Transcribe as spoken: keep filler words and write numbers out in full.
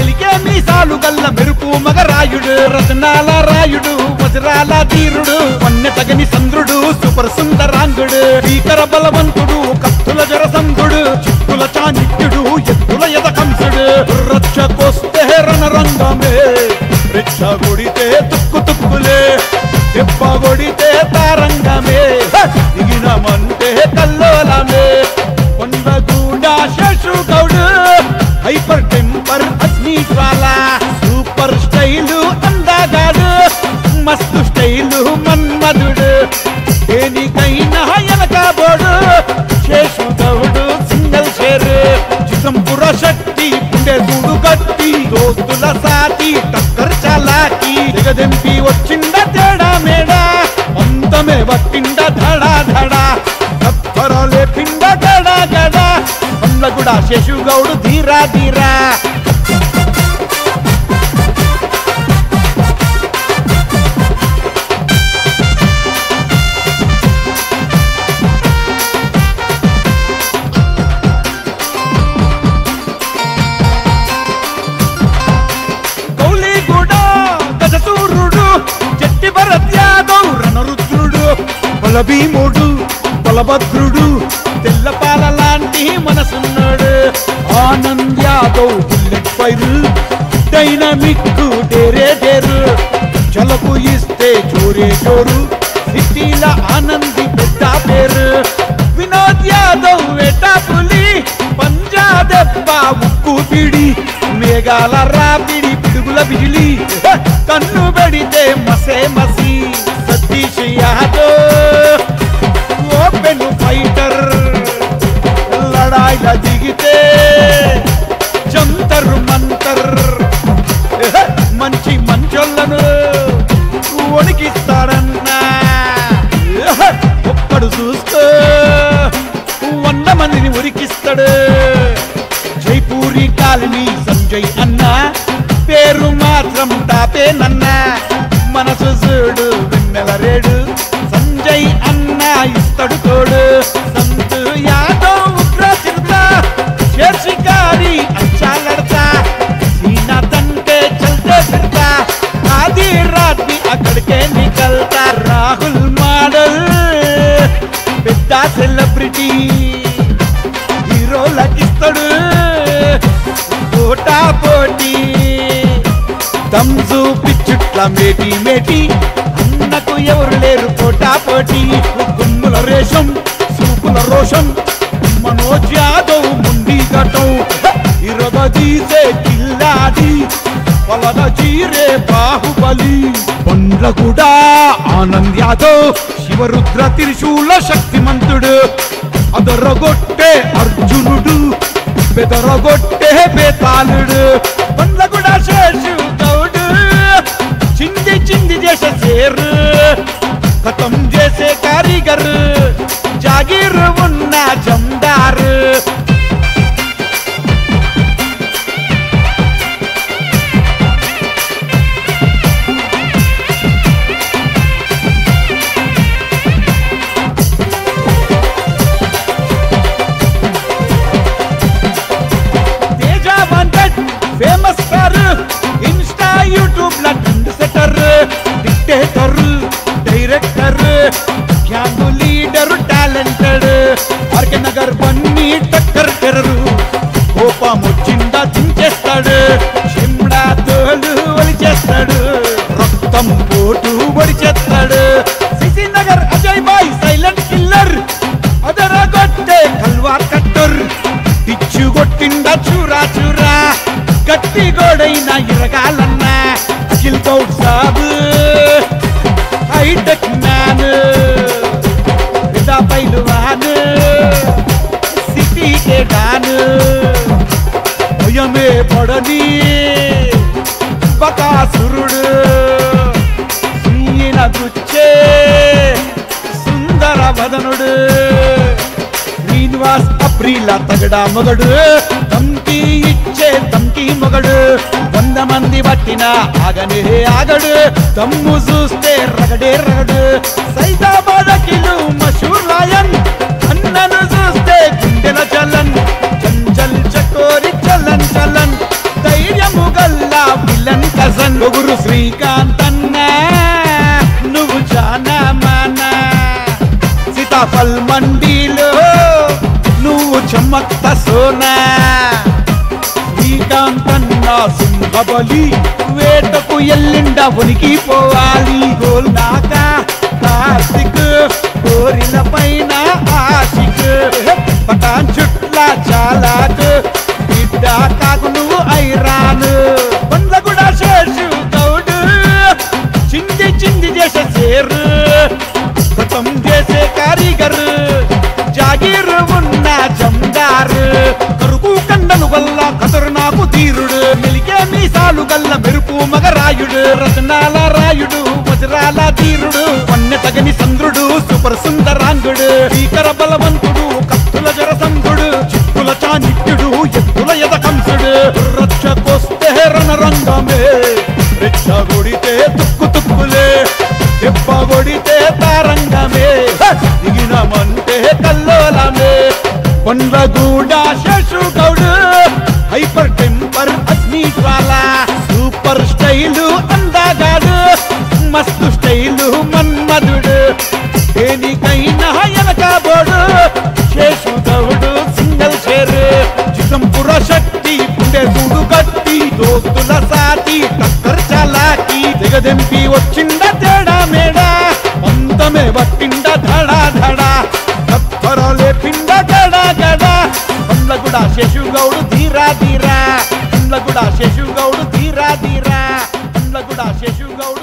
మెలికే మీసాలు గల్ల మెరుపు మగరాయుడు రతనాల రాయుడు వజ్రాల తీరుడు వన్నె తగని చంద్రుడు సూపర్ సుందరాంగుడు భీకర బలవంతుడు కత్తుల జరసంధుడు చిత్తుల చాణిక్యుడు ఎత్తుల యదకంసుడు రక్షకొస్తే రణరంగమే రెచ్చగొడితే తుక్కు తుక్కులే దెబ్బ కొడితే తారంగమే దిగినమంటే కల్లోలమే కొండగూడ శశుగౌడు హైపర్ టెంపర్ అగ్ని జ్వాల సూపర్ స్టైలు అందగాడు మస్తు స్టైలు మన్మధుడు దేనికైనా ఎనకబోడు శేషుగౌడు సింగల్ షేరు జిసంపుర శక్తి గుండె గూడు గట్టి దోస్తుల సాటి టక్కర్ చాలాకి దిగదెంపి వచ్చిండ తేడా మేడా అంతమే వట్టిండ ధడా ధడా కత్తరలే పిండ గడా గడా కొండగూడ శశుగౌడు ధీరా ధీరా భీముడు బలభద్రుడు తెల్లపాల లాంటి మనసున్నాడు Anand Yadav bullet fire dynamic డేరే డేరు జలపు ఇస్తే చోరే చోరు సిటీల ఆనంది పెద్ద పేరు వినోద్ యాదవ్ వేటా పులి పంజా దెబ్బ ఉక్కు పిడి మేఘాల రాపిడి పిడుగుల బిజిలి కన్ను పెడితే మసే మసి సతీష్ యాదవ్ ఓపెన్ ఫైటర్ లడాయిల దిగితే జంతర్ మంతర్ మంచి మంచోళ్ళను వణికిస్తాడన్నా ఒక్కడు చూస్తూ వంద మందిని ఉరికిస్తాడు జైపూరి కాలనీ సంజయ్ అన్న పేరు మాత్రం తాపేనన్నా మనసు చూడు వెన్నెల రేడు సంజయ్ అన్న ఇస్తడు తోడు సంతు యాదవ్ ఉగ్ర చిరుత షేర్ షికారి అచ్చాలడతా సీనా తంటే చల్తే ఫిర్తా ఆది రాత్రి అక్కడికే నికల్తా రాహుల్ మోడల్ పెద్ద సెలబ్రిటీ హీరోలకిస్తడు పోటా పోటీ తంజు పిచ్చుట్ల మేటి మేటి అన్నకు ఎవరు లేరు పోటా పోటీ గుమ్ముల రేషం సూపుల రోషం మనోజ్ యాదవ్ ముండి ఘటం ఇరగదీసే కిల్లాడి పలన చీరే బాహుబలి కొండగూడ ఆనంద్ యాదవ్ శివరుద్ర త్రిశూల శక్తిమంతుడు అదరగొట్టే అర్జునుడు బెదరగొట్టే బేతాళుడు కొండగూడ శశుగౌడు చింది చింది చేసే సేరు ఖతం చేసే కారీగర్ జాగీర్ ఉన్న జందారు ఫేమస్ స్టార్ ఇన్స్టా యూట్యూబ్ ల trend setter dictator director gang leader talented RK Nagar Bunny టక్కర్ టెర్రరు కోపం వచ్చిందా దించేస్తాడు చిమ్డా తోలు వలిచేస్తాడు రక్తం పోటు వడిచేస్తాడు సిసి నగర్ అజయ్ బాయ్ సైలెంట్ కిల్లర్ అదరగొట్టే కల్వార్ కట్టర్ పిచ్చు కొట్టిందా చూరా చూరా గట్టి గోడైనా ఇరగాలన్నా అఖిల్ గౌడ్ సాబ్ హైటెక్ మ్యాన్ విదా పైల్వాన్ సిటీ కే డాన్ భయమే పడని బకాసురుడు ఈయన గుచ్చే సుందర వదనుడు శ్రీనివాస్ అప్రీల తగడా మొగడు తంకి ఇచ్చే తంకి మొగడు వంద మంది పట్టిన ఆగనే ఆగడు దమ్ము చూస్తే రగడే రగడు సైదాబాద్ కిలు మషూర్ లాయన్ అన్నను చూస్తే గుండెల చలన్ చంచల్ చకోరి చలన్ చలన్ ధైర్యముగా పొగురు శ్రీకాంత్ అన్న నువ్వు జానా మానా సీతాఫల్ మండీలో నువ్వు చమ్మక్త సోనా శ్రీకాంతన్న సింహబలి వేటకు ఎల్లిండ ఉనికి పోవాలి గోల్నాక కార్తిక్ కోరిన పైన ఆశిక్ పటాన్ చుట్ల చాలాక్ బిడ్డ కాకు నువ్వు ఐరాన్ బండ్ల కూడా శేషు గౌడు చింది చింది చేసే చేరు ఖతం చేసే కారీగర్ జాగీరు ఉన్న జందార్ కరుకు కండను గల్ల ఖతర్నాకు తీరుడు మెలికే మీసాలు గల్ల మెరుపు మగరాయుడు రతనాల రాయుడు వజ్రాల తీరుడు వన్నె తగని చంద్రుడు సూపర్ సుందరాంగుడు భీకర బలవంతుడు కత్తుల జరసంధుడు చిత్తుల చాణిక్యుడు ఎత్తుల ఎద కంసుడు రక్షకొస్తే రణరంగమే రెచ్చగొడితే తుక్కు తుక్కులే ఎప్పగొడితే తారంగమే దిగినమంటే కల్లోలమే కొండగూడ శేషు గౌడు హైపర్ టెంపర్ అగ్ని జ్వాల సూపర్ స్టైలు అందగాడు మస్తు స్టైలు మన్మధుడు దేనికైనా ఎనకబోడు శేషు గౌడు సింగల్ షేరు చిదంపుర శక్తి పుండె చూడు గట్టి దోస్తుల సాటి టక్కర్ చలాకి దిగదెంపి వచ్చిండ తేడా మేడా అంతమే పట్టిండ ధడా ధడా కత్తరలే పిండ గడా గడా బండ్లగూడ శేషు గౌడు ధీరా ధీరా బండ్లగూడ శేషు గౌడు ధీరా ధీరా బండ్లగూడ శేషు గౌడు